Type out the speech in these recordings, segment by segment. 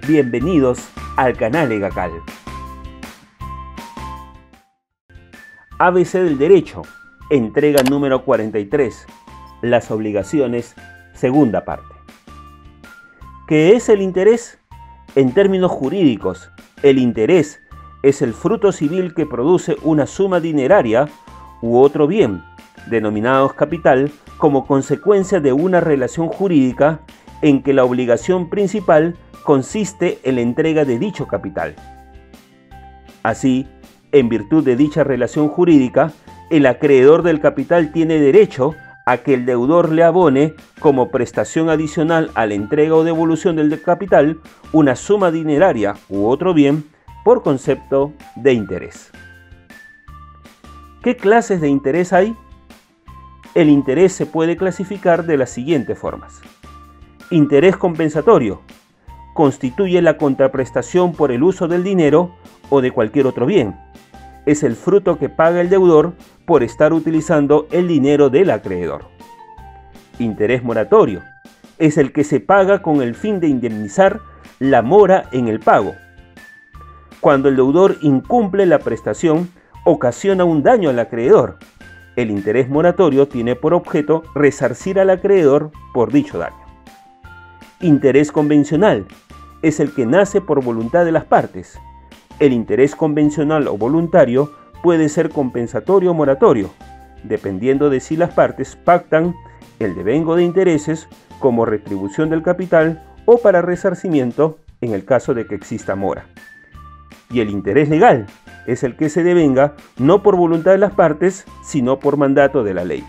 Bienvenidos al canal EGACAL. ABC del Derecho, entrega número 43, las obligaciones, segunda parte. ¿Qué es el interés? En términos jurídicos, el interés es el fruto civil que produce una suma dineraria u otro bien, denominados capital, como consecuencia de una relación jurídica en que la obligación principal consiste en la entrega de dicho capital. Así, en virtud de dicha relación jurídica, el acreedor del capital tiene derecho a que el deudor le abone como prestación adicional a la entrega o devolución del capital una suma dineraria u otro bien por concepto de interés. ¿Qué clases de interés hay? El interés se puede clasificar de las siguientes formas. Interés compensatorio. Constituye la contraprestación por el uso del dinero o de cualquier otro bien. Es el fruto que paga el deudor por estar utilizando el dinero del acreedor. Interés moratorio. Es el que se paga con el fin de indemnizar la mora en el pago. Cuando el deudor incumple la prestación, ocasiona un daño al acreedor. El interés moratorio tiene por objeto resarcir al acreedor por dicho daño. Interés convencional. Es el que nace por voluntad de las partes. El interés convencional o voluntario puede ser compensatorio o moratorio, dependiendo de si las partes pactan el devengo de intereses como retribución del capital o para resarcimiento en el caso de que exista mora. Y el interés legal es el que se devenga no por voluntad de las partes, sino por mandato de la ley.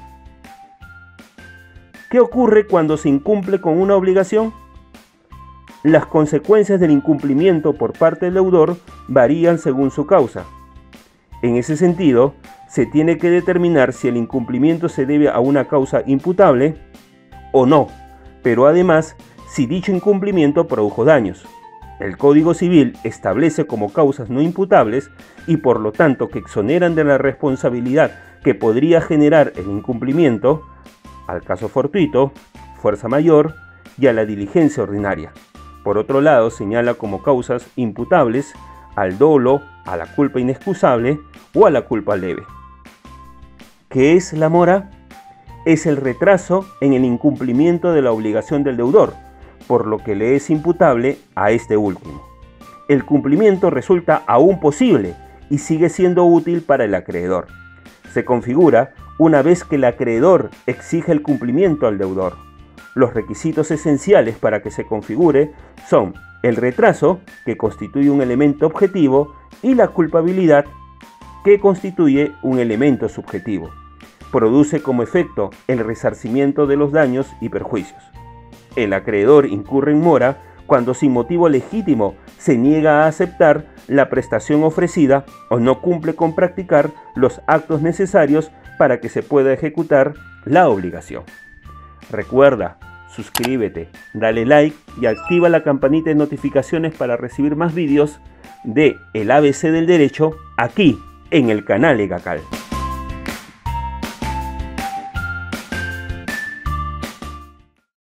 ¿Qué ocurre cuando se incumple con una obligación? Las consecuencias del incumplimiento por parte del deudor varían según su causa. En ese sentido, se tiene que determinar si el incumplimiento se debe a una causa imputable o no, pero además si dicho incumplimiento produjo daños. El Código Civil establece como causas no imputables y por lo tanto que exoneran de la responsabilidad que podría generar el incumplimiento al caso fortuito, fuerza mayor y a la diligencia ordinaria. Por otro lado, señala como causas imputables al dolo, a la culpa inexcusable o a la culpa leve. ¿Qué es la mora? Es el retraso en el incumplimiento de la obligación del deudor, por lo que le es imputable a este último. El cumplimiento resulta aún posible y sigue siendo útil para el acreedor. Se configura una vez que el acreedor exige el cumplimiento al deudor. Los requisitos esenciales para que se configure son el retraso, que constituye un elemento objetivo, y la culpabilidad, que constituye un elemento subjetivo. Produce como efecto el resarcimiento de los daños y perjuicios. El acreedor incurre en mora cuando sin motivo legítimo se niega a aceptar la prestación ofrecida o no cumple con practicar los actos necesarios para que se pueda ejecutar la obligación. Recuerda, suscríbete, dale like y activa la campanita de notificaciones para recibir más vídeos de el ABC del Derecho aquí en el canal EGACAL.